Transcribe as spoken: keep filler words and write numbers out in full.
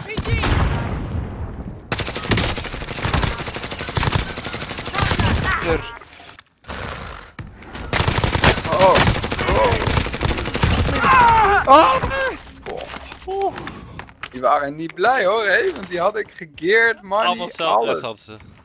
Er. Oh. Oh. Oh. Oh. Die waren niet blij hoor, hé, want die had ik gegeerd, money, Allemaal zelf, alles. hadden ze.